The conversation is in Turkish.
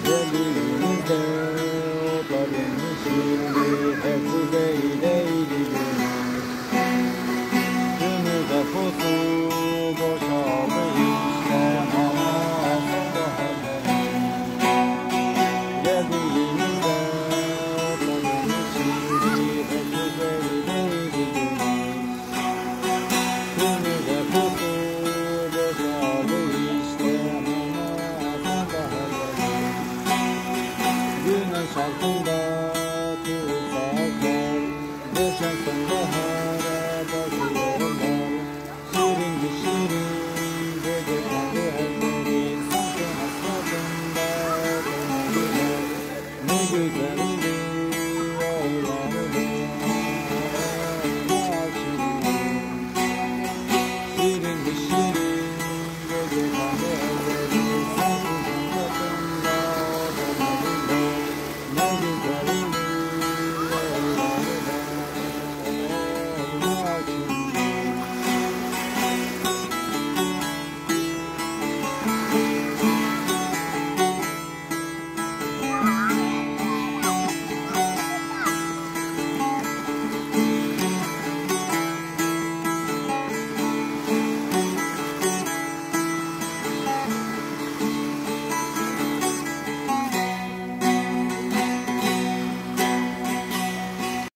Geldiğimizde otların yeşildi, hep kuzeydeydi günümüz. Günü deposu boşaldı işte ama sonbahar geldi. Geldiğimizde otların yeşildi, hep kuzeydeydi günümüz. Günü deposu boşaldı işte ama sonbahar geldi. Güneş altında